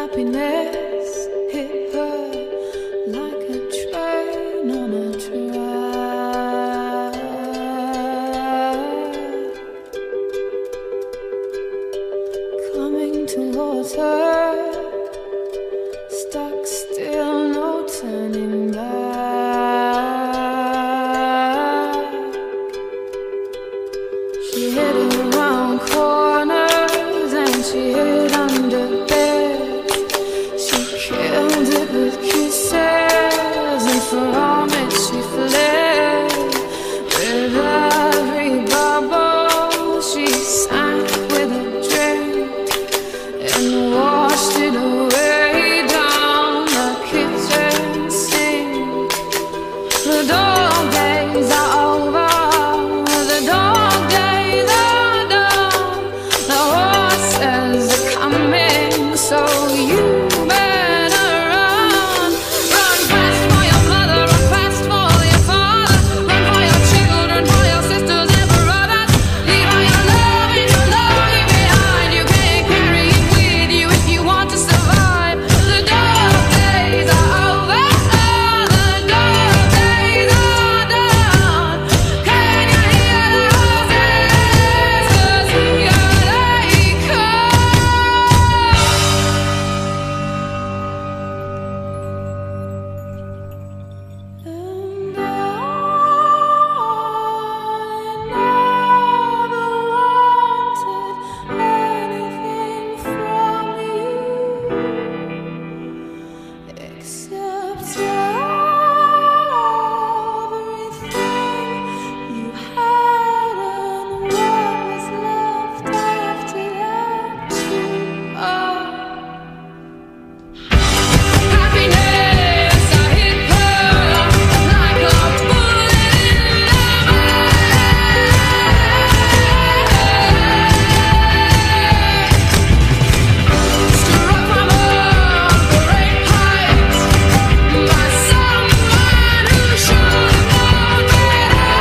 Happiness hit her like a train on a track, coming towards her, stuck still, no turning back. She hid around corners and she hid under beds. She killed it with kisses, and from it she fled. With every bubble she sank with a drink and washed it away down the kitchen sink. The dog days are over, the dog days are done. The horses are coming, so you better run. Run fast for your mother, run fast for your father, run for your children, for your sisters and brothers. Leave all your love and your longing behind. You can't carry it with you if you want to survive. The dog days are over, the dog days are done. Can you hear the horses? 'Cause here they come. And I never wanted anything from you except everything you had and what was left after that too. Happiness, I hit her like a bullet in the back. Struck from a great height by someone who should have known better.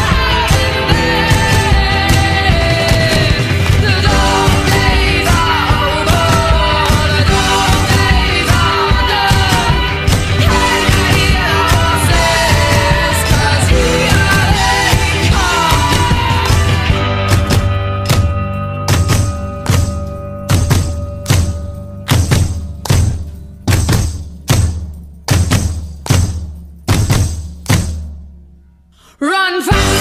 The dog days are over, the dog days are done. Can you hear the horses? 'Cause here they come. Run fast